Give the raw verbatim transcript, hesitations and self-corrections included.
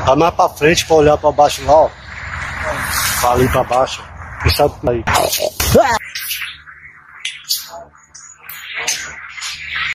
Tá mais pra frente pra olhar pra baixo lá, ó. Pra ali pra baixo. E sabe aí.